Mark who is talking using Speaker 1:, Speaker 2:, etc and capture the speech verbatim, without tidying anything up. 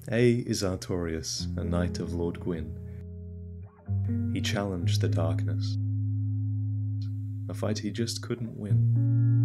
Speaker 1: A is Artorias, a knight of Lord Gwyn. He challenged the darkness, a fight he just couldn't win.